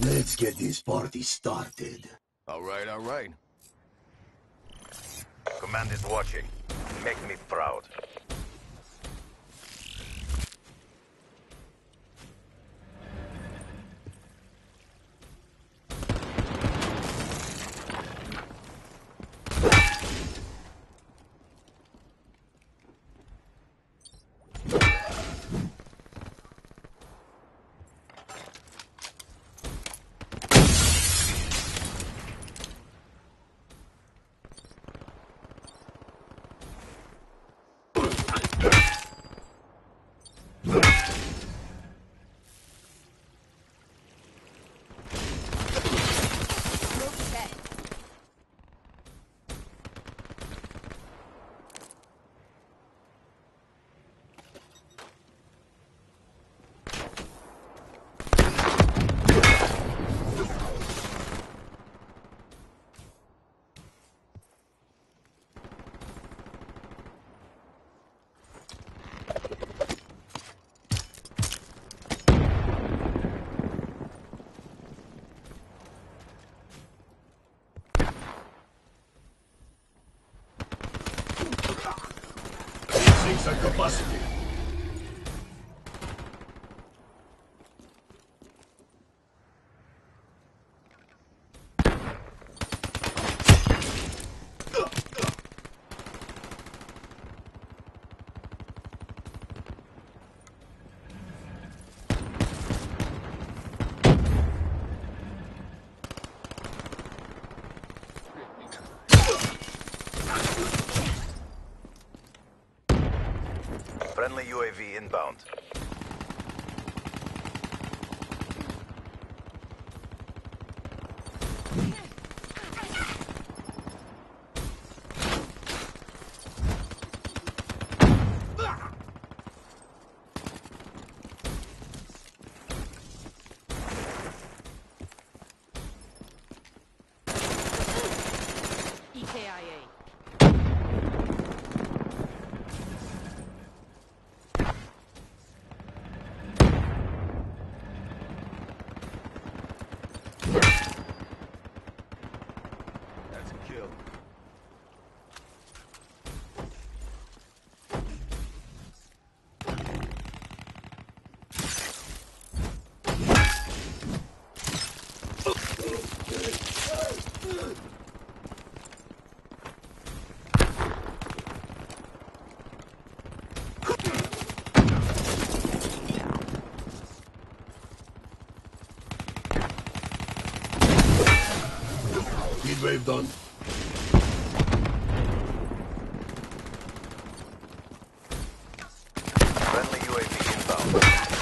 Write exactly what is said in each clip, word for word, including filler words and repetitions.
Let's get this party started. All right, all right. Command is watching. Make me proud. Things are capacity. Friendly U A V inbound. E K I A. That's a kill. Heat wave done. Friendly U A V inbound.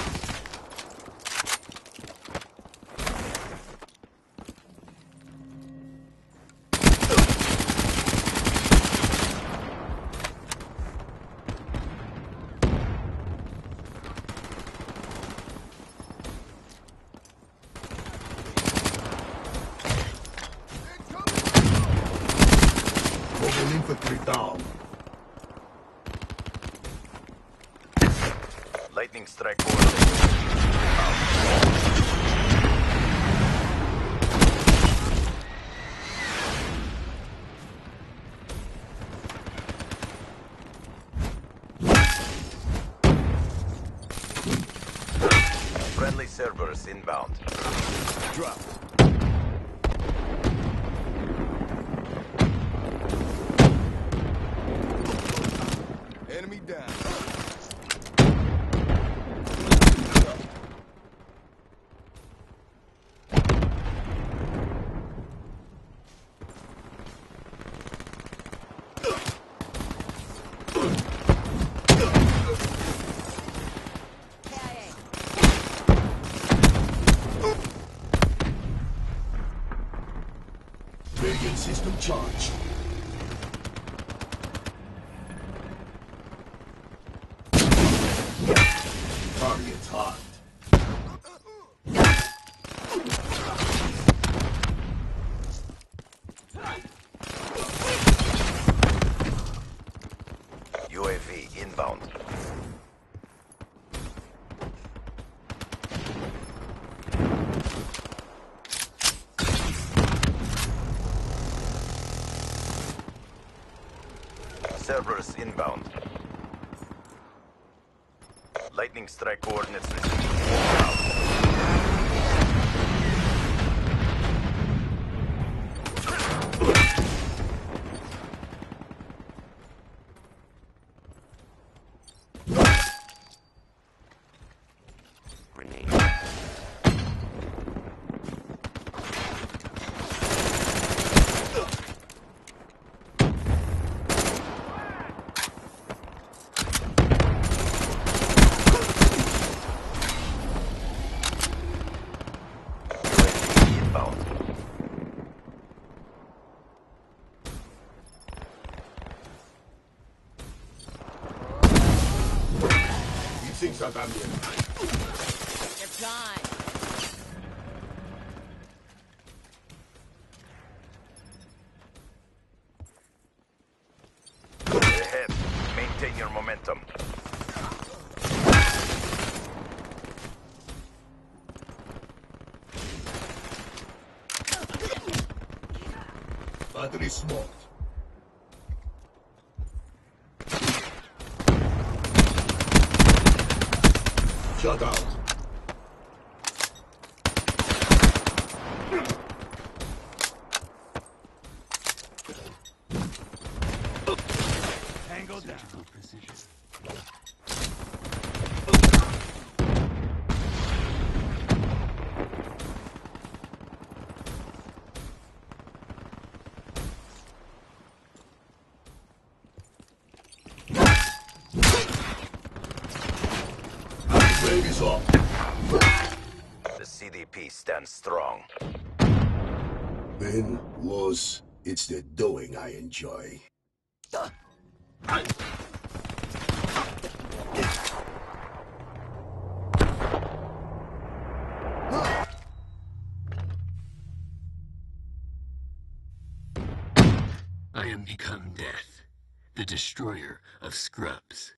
Mobile infantry down. Lightning strike coordinated. Friendly Cerberus inbound. Drop. Enemy down. Radiant system charged. Target's hot. U A V inbound. Cerberus inbound. Lightning strike coordinates received. Inbound. He thinks that I'm here. You're gone. Ahead. Maintain your momentum. Battery smoked. Shut out. Tango down. Wave is off. The C D P stands strong. Win, lose, it's the doing I enjoy. I am become death, the destroyer of scrubs.